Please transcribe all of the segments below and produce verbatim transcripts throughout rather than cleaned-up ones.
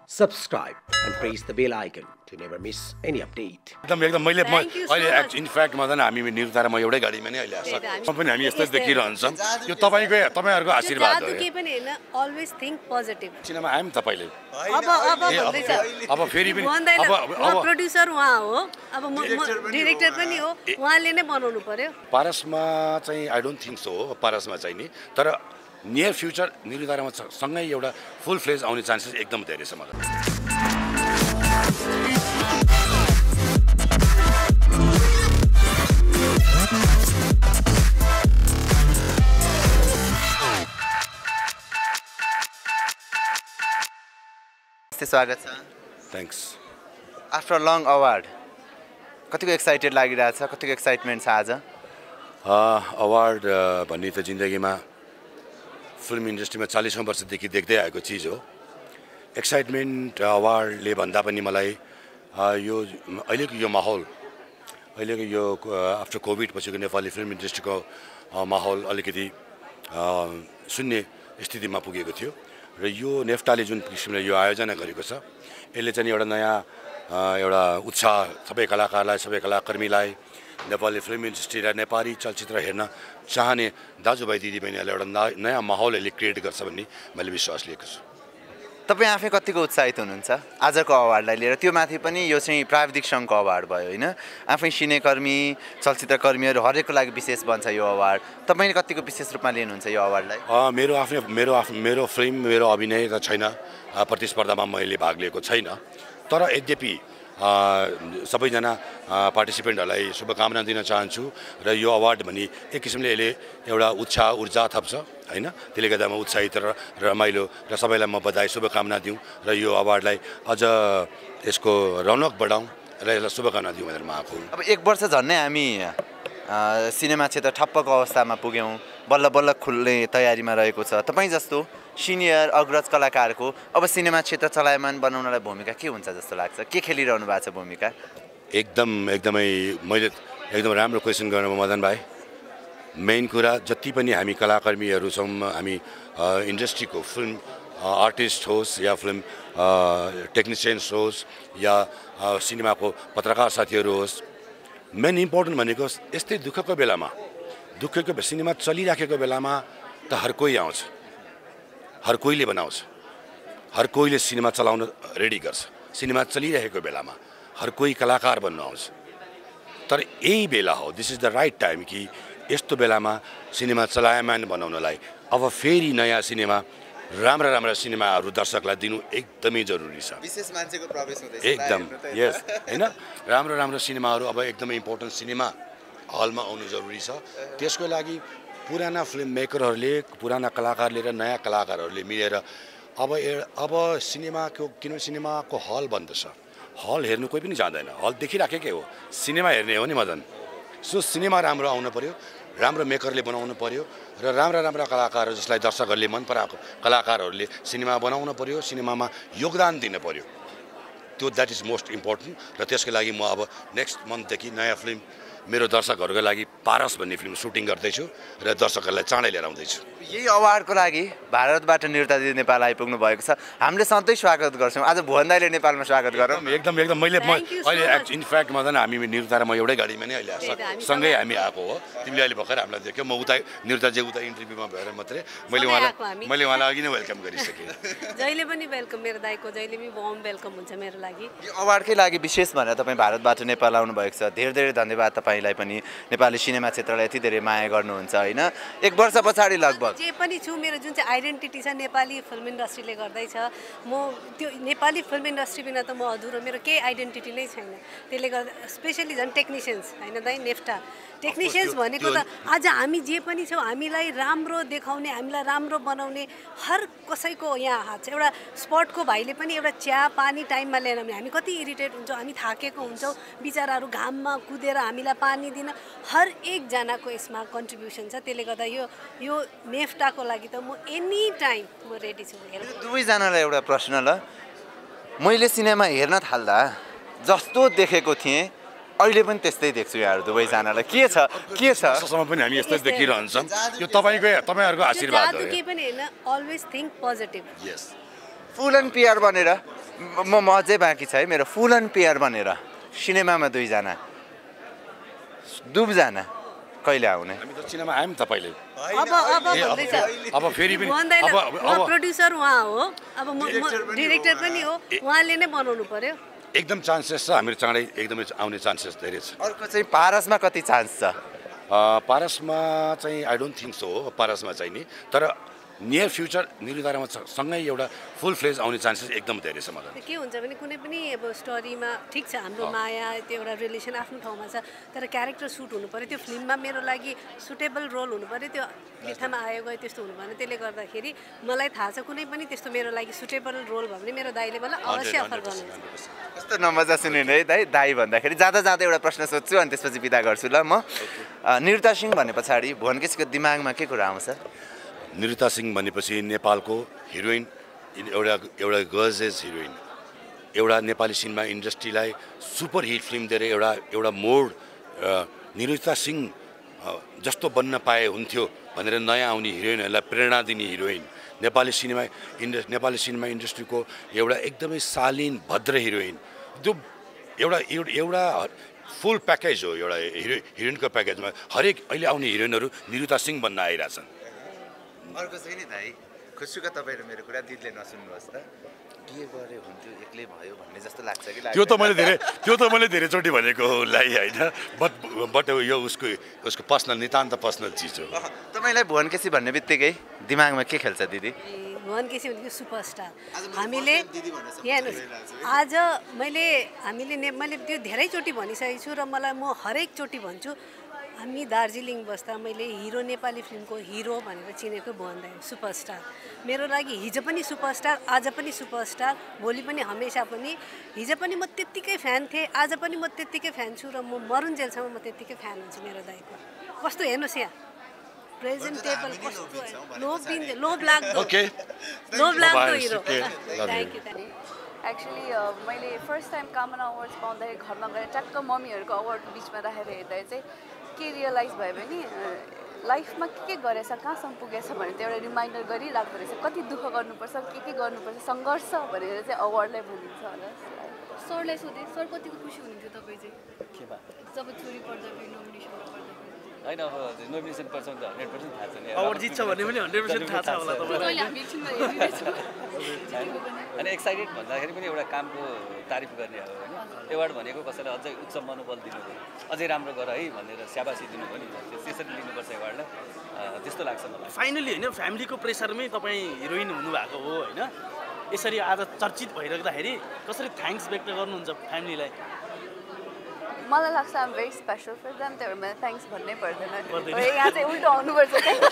subscribe and press the bell icon to never miss any update. एकदम एकदम मैले अहिले इनफ्याक्ट म त हामी निर्धार म एउटै गाडीमा नै अहिले आछ म पनि हामी यस्तै देखिरहन्छौँ यो तपाईको तपाईहरुको आशीर्वाद हो जादु के पनि हैन always think positive cinema I'm तपाईले अब अब भन्दैछ अब फेरि पनि अब अब प्रोड्युसर उहाँ हो अब म डाइरेक्टर पनि हो उहाँले नै बनाउनु पर्यो पारसमा चाहिँ आई डोन्ट थिंक सो हो पारसमा चाहिँ नि तर नियर फ्युचर निर्धारमा सँगै एउटा फुल फ्लेज आउने चान्सेस एकदम धेरै छ मलाई स्वागत छ थ्याङ्क्स आफ्टर लङ अवार्ड कतिको एक्साइटेड लागिरहेछ कतिको एक्साइटमेन्ट छ आज अवार्ड भन्ने त जिन्दगीमा फिल्म इन्डस्ट्रीमा चालीसौँ वर्षदेखि देख्दै आएको चिज हो एक्साइटमेन्ट अवार्डले भन्दा पनि मलाई यो अहिलेको यो माहौल अहिलेको यो आफ्टर कोभिड पछिको नेपाली फिल्म इन्डस्ट्रीको माहौल अलिकति शून्य स्थितिमा पुगेको थियो र यो नेफ्टाले जुन किसिमले यो आयोजना गरेको छ यसले चाहिँ एउटा नयाँ एउटा उत्साह सबै कलाकारलाई सबै कलाकर्मीलाई नेपाली फिल्म इन्डस्ट्री र नेपाली चलचित्र हेर्न चाहने दाजुभाइ दिदीबहिनीहरूलाई एउटा नयाँ माहौल यसले क्रिएट गर्छ भन्ने मैले विश्वास लिएको छु तपाईँ आफै कतिको उत्साहित हुनुहुन्छ आजको अवार्डलाई लिएर त्यो माथि पनि यो चाहिँ प्राविधिक सङ्घको अवार्ड भयो होइन आफै सिनेकर्मी चलचित्रकर्मीहरू हरेकको लागि विशेष बन्छ यो अवार्ड तपाईँले कतिको विशेष रूपमा लिनुहुन्छ यो अवार्डलाई मेरो आफ्नै मेरो आफ्नो मेरो फिल्म मेरो अभिनय त छैन प्रतिस्पर्धामा मैले भाग लिएको छैन तर यद्यपि सबैजना पार्टिसिपेन्टहरूलाई शुभकामना दिन चाहन्छु र यो अवार्ड भने एक किसिमले यसले एउटा उत्साह ऊर्जा थप्छ हैन त्यसले गर्दा म उत्साहित र रमाइलो र सबैलाई म बधाई शुभकामना दिउँ र यो अवार्डलाई अझ यसको रौनक बढाउँ र यसलाई शुभकामना दिउँ भनेर म आएको अब एक वर्ष झन्नै हामी सिनेमा क्षेत्र ठप्पको अवस्थामा पुग्यौँ बल्ल बल्ल खुल्ने तयारीमा रहेको छ तपाईँ जस्तो सिनियर अग्रज कलाकारको अब सिनेमा क्षेत्र चलायमान बनाउनलाई भूमिका के हुन्छ जस्तो लाग्छ के खेलिरहनु भएको छ भूमिका एकदम एकदमै मैले एकदम राम्रो क्वेसन गर्नुभयो मदन भाइ मेन कुरा जति पनि हामी कलाकर्मीहरू छौँ हामी इन्डस्ट्रीको फिल्म आर्टिस्ट होस् या फिल्म टेक्निसियन्स होस् या सिनेमाको पत्रकार साथीहरू होस् मेन इम्पोर्टेन्ट भनेको यस्तै दुःखको बेलामा दुःखको सिनेमा चलिराखेको बेलामा त हर कोही आउँछ हर कोहीले बनाउँछ हर कोहीले सिनेमा चलाउन रेडी गर्छ सिनेमा चलिरहेको बेलामा हर कोही कलाकार बन्न आउँछ तर यही बेला हो this is the right time कि यस्तो बेलामा सिनेमा चलायमान बनाउनलाई अब फेरि नयाँ सिनेमा राम्रा राम्रा सिनेमाहरू दर्शकलाई दिनु एकदमै जरुरी छ विशेष मान्छेको प्रवेश हुँदैछ एकदम यस हैन राम्रो राम्रो सिनेमाहरू अब एकदमै इम्पोर्टेन्ट सिनेमा हलमा आउनु जरुरी छ त्यसको लागि पुराना फिल्म मेकरहरूले पुराना कलाकारले र नयाँ कलाकारहरूले मिलेर अब अब सिनेमाको किन सिनेमाको हल बन्द छ हल हेर्नु कोही पनि जाँदैन हल देखिराखेकै हो सिनेमा हेर्ने हो नि मदन सो सिनेमा राम्रो आउनु पर्यो राम्रो मेकरले बनाउनु पर्यो र राम्रा राम्रा कलाकारहरू जसलाई दर्शकहरूले मन पराएको कलाकारहरूले सिनेमा बनाउनु पर्यो सिनेमामा योगदान दिनु पर्यो त्यो द्याट इज मोस्ट इम्पोर्टेन्ट र त्यसको लागि म अब नेक्स्ट मन्थदेखि नयाँ फिल्म मेरो दर्शकहरूको लागि पारस भन्ने फिल्म सुटिङ गर्दैछु र दर्शकहरूलाई चाँडै लिएर आउँदैछु यही अवार्डको लागि भारतबाट निर्ता दिदी नेपाल आइपुग्नु भएको छ हामीले सधैँ स्वागत गर्छौँ आज भुवन दाइले नेपालमा स्वागत गरौँ एकदम एकदम मैले अहिले इनफ्याक्ट म हामी निर्ता र म एउटै गाडीमा नै अहिले आएको सँगै हामी आएको हो तिमीले अहिले भर्खर हामीलाई देख्यौ म उता निर्ताजी उता इन्टरभ्यूमा भएर मात्रै मैले उहाँलाई मैले उहाँलाई अघि नै वेलकम गरिसकेँ जहिले पनि वेलकम मेरो दाइको जहिले पनि वार्म वेलकम हुन्छ मेरो लागि यो अवार्डकै लागि विशेष भनेर तपाईँ भारतबाट नेपाल आउनु भएको छ धेरै धेरै धन्यवाद तपाईँलाई पनि नेपाली सिनेमा क्षेत्रलाई यति धेरै माया गर्नुहुन्छ होइन एक वर्ष पछाडि लगभग जे पनि छु मेरो जुन चाहिँ आइडेन्टिटी छ नेपाली फिल्म इन्डस्ट्रीले गर्दैछ म त्यो नेपाली फिल्म इन्डस्ट्री बिना त म अधुरो मेरो केही आइडेन्टिटी नै छैन त्यसले गर्दा स्पेसली झन् टेक्निसियन्स होइन दाइ नेफ्टा टेक्निसियन्स भनेको त आज हामी जे पनि छौँ हामीलाई राम्रो देखाउने हामीलाई राम्रो बनाउने हर कसैको यहाँ हात छ एउटा स्पटको भाइले पनि एउटा चिया पानी टाइममा ल्याएन भने हामी कति इरिटेट हुन्छौँ हामी थाकेको हुन्छौँ बिचराहरू घाममा कुदेर हामीलाई पानी दिन हर एकजनाको यसमा कन्ट्रिब्युसन छ त्यसले गर्दा यो यो नेफ्टाको लागि त म एनी टाइम म रेडी छु दुवैजनालाई एउटा प्रश्न ल मैले सिनेमा हेर्न थाल्दा जस्तो देखेको थिएँ अहिले पनि त्यस्तै देख्छु यार दुवैजनालाई के छ के छ ससम्म पनि हामी यस्तै देखिरहन्छौँ यो तपाईको तपाईहरुको आशीर्वाद हो जादु के पनि हैन अलवेज थिंक पोजिटिभ यस फुल एन्ड पिआर बनेर म म अझै बाँकी छ है मेरो फुल एन्ड पेयर भनेर सिनेमामा दुईजना दुबजना कहिले आउने हामी त सिनेमा आयौँ त पहिले अब अब भन्दैछ अब फेरि पनि भन्दैन अब अब प्रोड्युसर उहाँ हो अब म डिरेक्टर पनि हो उहाँले नै बनाउनु पर्यो एकदम चान्सेस छ हामीहरू चाँडै एकदमै आउने चान्सेस धेरै छ अर्को चाहिँ पारसमा कति चान्स छ पारसमा चाहिँ आई डोन्ट थिङ्क सो हो पारसमा चाहिँ नि तर नियर फ्युचर निरुदारामा सँगै एउटा फुल फ्लेज आउने चान्सेस एकदम धेरै छ मलाई के हुन्छ भने कुनै पनि अब स्टोरीमा ठिक छ हाम्रो माया त्यो एउटा रिलेसन आफ्नो ठाउँमा छ तर क्यारेक्टर सुट हुनु पऱ्यो त्यो फिल्ममा मेरो लागि सुटेबल रोल हुनु पऱ्यो त्यो लेखामा आयो गयो त्यस्तो हुनु भएन त्यसले गर्दाखेरि मलाई थाहा छ कुनै पनि त्यस्तो मेरो लागि सुटेबल रोल भयो भने मेरो दाइले मलाई अवश्य अफर गर्नुहुन्छ कस्तो नमजा सुने है दाइ दाइ भन्दाखेरि जाँदा जाँदा एउटा प्रश्न सोध्छु अनि त्यसपछि बिदा गर्छु ल म निरुता सिंह भने पछाडि भुवन केसीको दिमागमा के कुरा आउँछ निरुता सिंह भनेपछि नेपालको हिरोइन एउटा एउटा गर्ल्स हिरोइन एउटा नेपाली सिनेमा इन्डस्ट्रीलाई सुपर हिट फिल्म दिएर एउटा एउटा मोड निरुता सिंह जस्तो बन्न पाए हुन्थ्यो भनेर नयाँ आउने हिरोइनहरूलाई प्रेरणा दिने हिरोइन नेपाली सिनेमा इन्ड नेपाली सिनेमा इन्डस्ट्रीको एउटा एकदमै शालीन भद्र हिरोइन त्यो एउटा एउटा फुल प्याकेज हो एउटा हिरो हिरोइनको प्याकेजमा हरेक अहिले आउने हिरोइनहरू निरुता सिंह बन्न आइरहेछन् अर्को चाहिँ नि दाइ खुसुका तपाईँ र मेरो कुरा दिदीले नसुन्नुहोस् त के गरे हुन्थ्यो एक्लै भयो भन्ने जस्तो लाग्छ कि त्यो त मैले धेरै त्यो त मैले धेरैचोटि भनेको उसलाई होइन बट बट यो उसको उसको पर्सनल नितान्त पर्सनल चिज हो तपाईँलाई भुवन केसी भन्ने बित्तिकै दिमागमा के खेल्छ दिदी भुवन केसी भनेको सुपरस्टार हामीले हेर्नुहोस् आज मैले हामीले ने मैले त्यो धेरैचोटि भनिसकेको छु र मलाई म हरेकचोटि भन्छु हामी दार्जिलिङ बस्दा मैले हिरो नेपाली फिल्मको हिरो भनेर चिनेको भुवन दाइ सुपरस्टार मेरो लागि हिजो पनि सुपरस्टार आज पनि सुपरस्टार भोलि पनि हमेसा पनि हिजो पनि म त्यत्तिकै फ्यान थिएँ आज पनि म त्यत्तिकै फ्यान छु र म मरुन्जेलसम्म म त्यत्तिकै फ्यान हुन्छु मेरो दाइको कस्तो हेर्नुहोस् यहाँ प्रेजेन्टेबल कस्तो लोभ दिन लोभ लाग्दो लोभ लाग्दो hero thank you thank you actually मैले फर्स्ट टाइम कामना अवार्ड्स पाउँदाखेरि घरमा गएर ट्याक्क मम्मीहरूको अवार्ड बिचमा राखेर हेर्दा चाहिँ के रियलाइज भयो भने लाइफमा के के गरेछ कहाँसम्म पुगेछ भनेर चाहिँ एउटा रिमाइन्डर गरिराख्दो रहेछ कति दुःख गर्नुपर्छ के के गर्नुपर्छ सङ्घर्ष भनेर चाहिँ अवार्डलाई भनिन्छ होला सरलाई सोधेँ सर कतिको खुसी हुनुहुन्थ्यो तपाईँ चाहिँ के भा जब छोरी पर्दाखेरि नोमिनेसनमा पर्दाखेरि होइन अब नोमिनेसन पर्छ भने त हन्ड्रेड पर्सेन्ट थाहा छ नि अवार्ड जित्छ भन्ने पनि हन्ड्रेड पर्सेन्ट थाहा छ होला तपाईँलाई हामी एकछिनमा हेरिरहेछौँ अनि एक्साइटेड भन्दाखेरि पनि एउटा कामको तारिफ गर्ने हो होइन एवार्ड भनेको कसैलाई अझै उच्च मनोबल दिनु हो अझै राम्रो गर है भनेर स्याबासी दिनु पनि त्यसरी लिनुपर्छ एवार्डलाई त्यस्तो लाग्छ मलाई फाइनली होइन फ्यामिलीको प्रेसरमै तपाईँ हिरोइन हुनुभएको हो होइन यसरी आज चर्चित भइराख्दाखेरि कसरी थ्याङ्क्स व्यक्त गर्नुहुन्छ फ्यामिलीलाई मलाई लाग्छ I'm very special for them त्यही भएर मलाई थ्याङ्क्स भन्नै पर्दैन यहाँ चाहिँ उल्टो आउनुपर्छ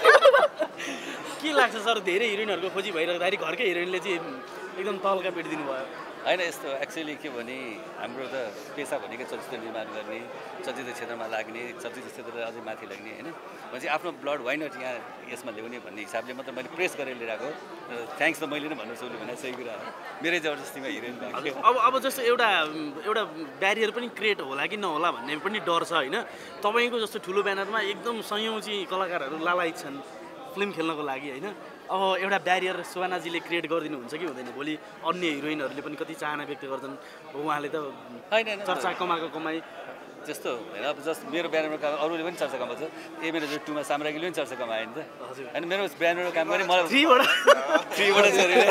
के लाग्छ सर धेरै हिरोइनहरूको खोजी भइराख्दाखेरि घरकै हिरोइनले चाहिँ एकदम तल्का पिटिदिनु भयो होइन यस्तो एक्चुअली के भने हाम्रो त पेसा भनेकै चलचित्र निर्माण गर्ने चलचित्र क्षेत्रमा लाग्ने चलचित्र क्षेत्रलाई अझै माथि लाग्ने होइन भने चाहिँ आफ्नो ब्लड वाइ नट यहाँ यसमा ल्याउने भन्ने हिसाबले मात्र मैले प्रेस गरेर लिएर आएको थ्याङ्क्स त मैले नै भन्नु सक्छु भने सही कुरा हो मेरै जबरजस्तीमा हिरोइन भएको अब अब जस्तो एउटा एउटा ब्यारियर पनि क्रिएट होला कि नहोला भन्ने पनि डर छ होइन तपाईँको जस्तो ठुलो ब्यानरमा एकदम सयौँ चाहिँ कलाकारहरू लालायत छन् फिल्म खेल्नको लागि होइन अब एउटा ब्यारियर सुवानाजीले क्रिएट गरिदिनुहुन्छ कि हुँदैन भोलि अन्य हिरोइनहरूले पनि कति चाहना व्यक्त गर्छन् उहाँले त होइन चर्चा कमाएको कमाइ त्यस्तो होइन अब जस्ट मेरो ब्यानरमा काम अरूले पनि चर्चा कमाउँछ ए मेरो जो टुमा साम्राज्यले पनि चर्चा कमायो नि त होइन मेरो ब्यानरमा काम गरेँ मलाई थ्रीबाट थ्रीबाट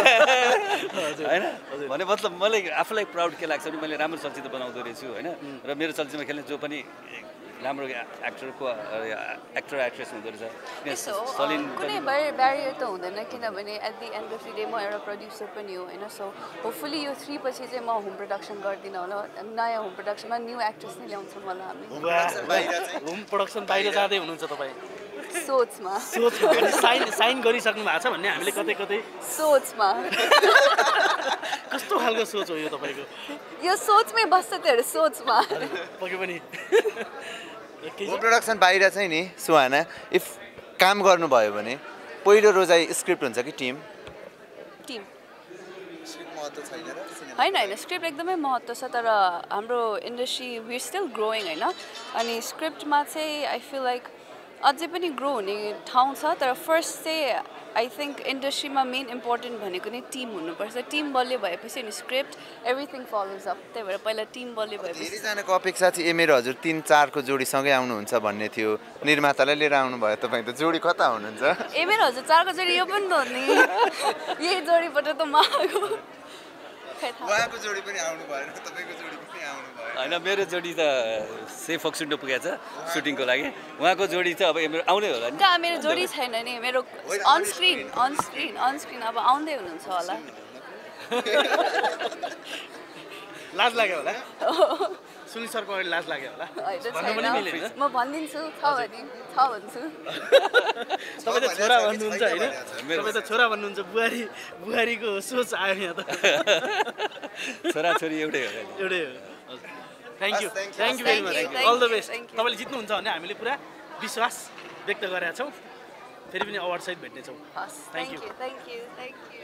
होइन भने मतलब मलाई आफूलाई प्राउड के लाग्छ भने मैले राम्रो चलचित्र बनाउँदो रहेछु होइन र मेरो चलचित्रमा खेल्ने जो पनि राम्रो एक्टरको एक्टर एक्ट्रेस हुँदो रहेछ कुनै ब्यारियर त हुँदैन किनभने at the end of the day म एउटा प्रड्युसर पनि हो होइन सो होपफुली यो थ्री पछि चाहिँ म होम प्रडक्सन गर्दिनँ होला नयाँ होम प्रडक्सनमा न्यू एक्ट्रेस नै ल्याउँछौँ होला हामी होम प्रडक्सन बाहिर जाँदै हुनुहुन्छ तपाईँ सोचमा सोचमा साइन साइन गरिसक्नु भएको छ भन्ने हामीले कतै कतै सोचमा कस्तो खालको सोच हो यो तपाईँको यो सोचमै बस्छ त्योहरू सोचमा पक्कै पनि होम प्रडक्सन बाहिर चाहिँ नि सुहाना इफ काम गर्नुभयो भने पहिलो रोजाइ स्क्रिप्ट हुन्छ कि टिम टिम होइन होइन स्क्रिप्ट एकदमै महत्त्व छ तर हाम्रो इन्डस्ट्री वी स्टिल ग्रोइङ होइन अनि स्क्रिप्टमा चाहिँ आई फिल लाइक अझै पनि ग्रो हुने ठाउँ छ तर फर्स्ट चाहिँ आई थिङ्क इन्डस्ट्रीमा मेन इम्पोर्टेन्ट भनेको नै टिम हुनुपर्छ टिम बलियो भएपछि अनि स्क्रिप्ट एभ्रिथिङ फलोज अप त्यही भएर पहिला टिम बलियो भएपछि धेरैजनाको अपेक्षा चाहिँ ए मेरो हजुर तिन चारको जोडीसँगै आउनुहुन्छ भन्ने थियो निर्मातालाई लिएर आउनुभयो तपाईँ त जोडी कता हुनुहुन्छ ए मेरो हजुर चारको जोडी यो पनि त हो नि यही जोडीबाट त म आएको उहाँको जोडी पनि आउनु भएन तपाईँको जोडी पनि आउनु भयो होइन मेरो जोडी त सेफ फक्सुन्डो पुगेछ सुटिङको लागि उहाँको जोडी त अब मेरो आउँदै होला नि कहाँ मेरो जोडी छैन नि मेरो on screen on screen on screen अब आउँदै हुनुहुन्छ होला लाज लाग्यो होला सुनिल सरको अगाडि लाज लाग्यो होला म भनिदिन्छु छ भने छ भन्छु तपाईँ त छोरा भन्नुहुन्छ होइन तपाईँ त छोरा भन्नुहुन्छ बुहारी बुहारीको सोच आयो यहाँ त छोराछोरी एउटै हो एउटै हो thank you thank you very much all the best तपाईँले जित्नुहुन्छ भने हामीले पुरा विश्वास व्यक्त गरेका छौँ फेरि पनि अवार्ड सहित भेट्नेछौँ thank you thank you thank you